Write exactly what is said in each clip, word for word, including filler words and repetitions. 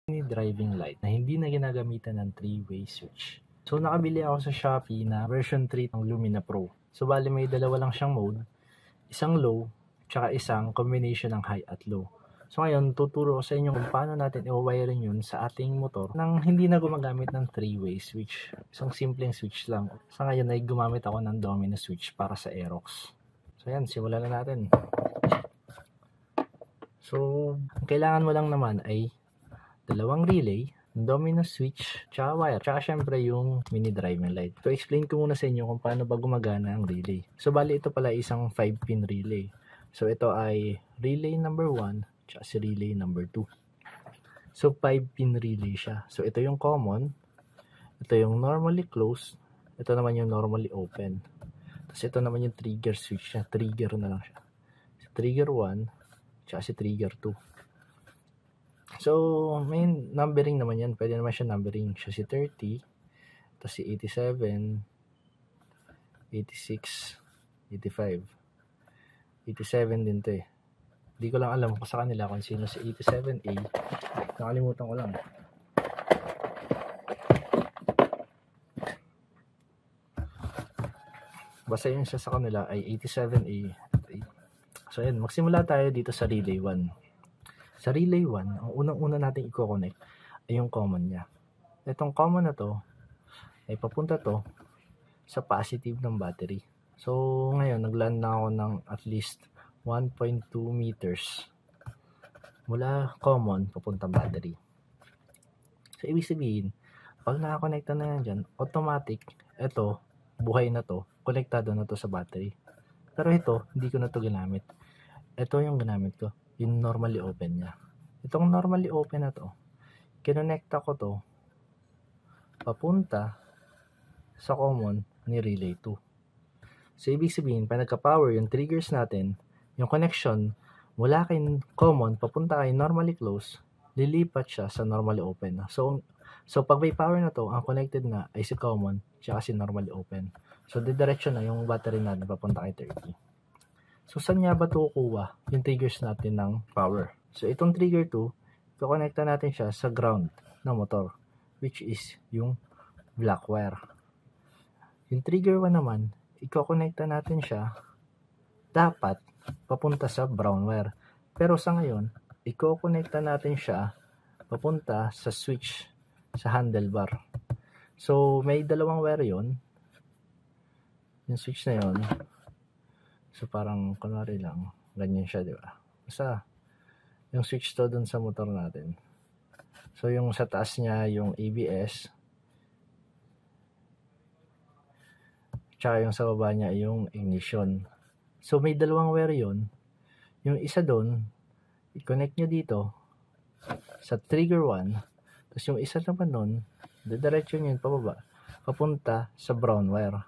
driving light na hindi na ginagamitan ng three-way switch. So nakabili ako sa Shopee na version three ng Lumina Pro. So bali may dalawa lang siyang mode, isang low, tsaka isang combination ng high at low. So ngayon, tuturo ko sa inyo kung paano natin i-wiring yun sa ating motor nang hindi na gumagamit ng three-way switch. Isang simpleng switch lang. Sa ngayon ay gumamit ako ng domino switch para sa Aerox. So yan, simulan na natin. So, ang kailangan mo lang naman ay dalawang relay, domino switch, tsaka wire, tsaka syempre yung mini driving light. So, explain ko muna sa inyo kung paano ba gumagana ang relay. So, bali ito pala isang five pin relay. So, ito ay relay number one, tsaka si relay number two. So, five pin relay siya. So, ito yung common, ito yung normally closed, ito naman yung normally open. Tapos, ito naman yung trigger switch niya. Trigger na lang siya. So, trigger one, tsaka si trigger two. So, may numbering naman yan. Pwede naman siya numbering. Siya si thirty, tapos si eighty-seven, eighty-six, eighty-five. eighty-seven din to eh. Hindi ko lang alam kung sa kanila kung sino si eighty-seven A. Nakalimutan ko lang. Basta yun siya sa kanila ay eighty-seven A. So, ayan. Magsimula tayo dito sa relay one. Sa relay one, ang unang-una natin i-connect ay yung common niya. Itong common na to ay papunta to sa positive ng battery. So, ngayon, nagland na ako ng at least one point two meters mula common papuntang battery. So, ibig sabihin, pag nakakonekta na yan dyan, automatic, ito, buhay na to, konektado na to sa battery. Pero ito, hindi ko na to ginamit. Ito yung ginamit ko. Yung normally open niya. Itong normally open na to, kinonekta ko to papunta sa common ni relay two. So, ibig sabihin, pag nagka-power yung triggers natin, yung connection mula kay common papunta kay normally close, lilipat siya sa normally open. So, so pag may power na to, ang connected na ay si common tsaka si normally open. So, didiretso na yung battery natin papunta kay thirty. So, saan nga ba ito kukuha yung triggers natin ng power? So, itong trigger two, kukonekta natin siya sa ground ng motor, which is yung black wire. Yung trigger one naman, ikokonekta natin siya dapat papunta sa brown wire. Pero sa ngayon, ikokonekta natin siya papunta sa switch, sa handlebar. So, may dalawang wire yon. Yung switch na yon. So, parang, kunwari lang, ganyan siya, di ba? Basta, yung switch to dun sa motor natin. So, yung sa taas niya, yung A B S. Tsaka yung sa baba niya, yung ignition. So, may dalawang wire yun. Yung isa dun, i-connect nyo dito sa trigger one. Tapos, yung isa naman nun, didiretso nyo yun pababa, papunta sa brown wire.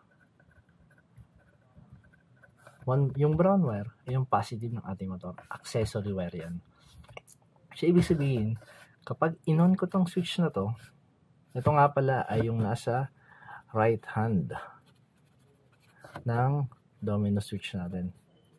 One, yung brown wire ay yung positive ng ating motor. Accessory wire yan. So, ibig sabihin, kapag in-on ko tong switch na to, ito nga pala ay yung nasa right hand ng domino switch natin.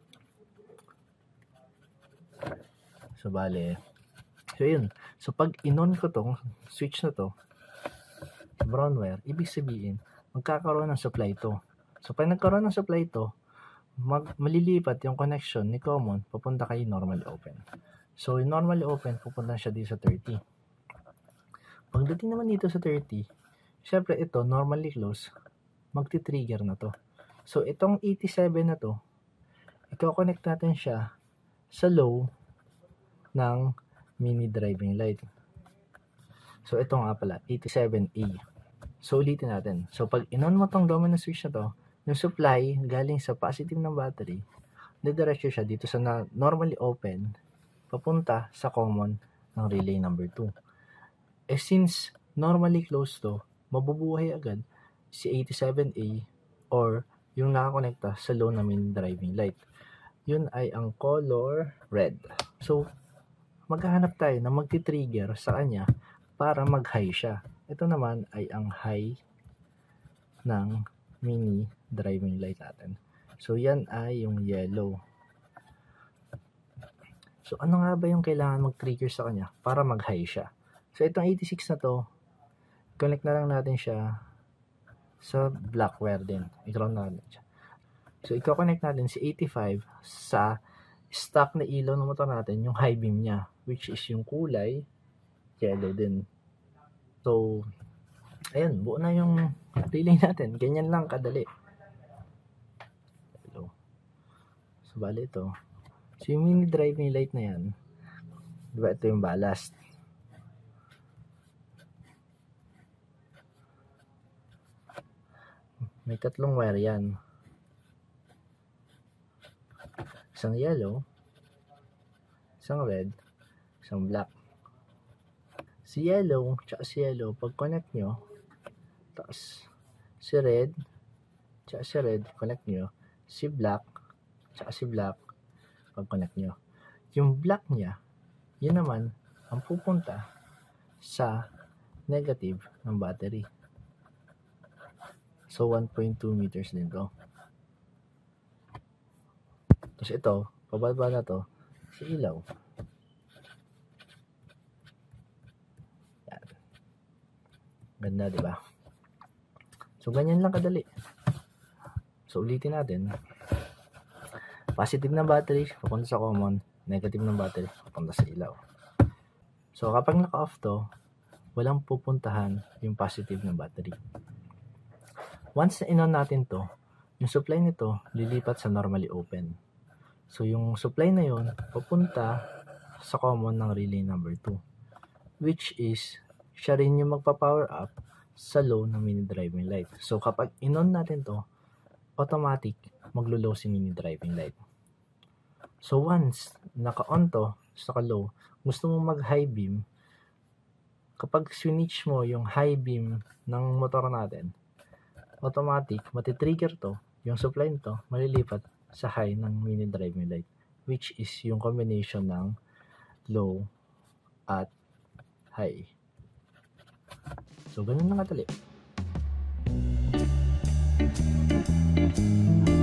So, bale. So, yun. So, pag in-on ko tong switch na to, brown wire, ibig sabihin, magkakaroon ng supply to. So, pag nagkaroon ng supply to, Mag, malilipat yung connection ni common papunta kay normally open. So, yung normally open, pupunta siya dito sa thirty. Pagdating naman dito sa thirty, syempre ito, normally close, magti-trigger na to. So, itong eighty-seven na to, i-connect natin siya sa low ng mini driving light. So, ito nga pala, eighty-seven A. So, ulitin natin. So, pag in-on mo tong domino switch na to, yung supply galing sa positive ng battery, didiretso siya dito sa na normally open, papunta sa common ng relay number two. Eh since normally closed to, mabubuhay agad si eighty-seven A or yung nakakonekta sa low na mini driving light. Yun ay ang color red. So, maghahanap tayo na magti-trigger sa kanya para mag-high siya. Ito naman ay ang high ng mini driving light natin. So, yan ay yung yellow. So, ano nga ba yung kailangan mag-trigger sa kanya para mag-high siya? So, itong eighty-six na to, connect na lang natin siya sa black wire din. I-ground na natin siya. So, i-connect natin si eighty-five sa stock na ilaw ng motor natin, yung high beam niya, which is yung kulay yellow din. So, ayan, buo na yung relay natin. Ganyan lang kadali. Hello. So, bali ito. So, yung mini driving light na yan, diba ito yung ballast. May tatlong wire yan. Isang yellow, isang red, isang black. Si yellow, tsaka si yellow, pag connect nyo, tapos si red, tsaka si red, connect nyo, si black, tsaka si black, pag connect nyo. Yung black niya, yun naman, ang pupunta sa negative ng battery. So, one point two meters din to. Tapos ito, pababa na to, si ilaw. Yan. Ganda, di ba? So, ganyan lang kadali. So, ulitin natin. Positive na battery, papunta sa common. Negative ng battery, papunta sa ilaw. So, kapag naka-off to, walang pupuntahan yung positive ng battery. Once na in-on natin to, yung supply nito lilipat sa normally open. So, yung supply na yun, papunta sa common ng relay number two. Which is, siya rin yung magpa-power up sa low ng mini driving light. So, kapag in-on natin to, automatic maglo-low si mini driving light. So, once naka-on to, saka-low, gusto mong mag-high beam, kapag switch mo yung high beam ng motor natin, automatic, matitrigger to, yung supply nito, malilipat sa high ng mini driving light, which is yung combination ng low at high. So, ganun na kadali.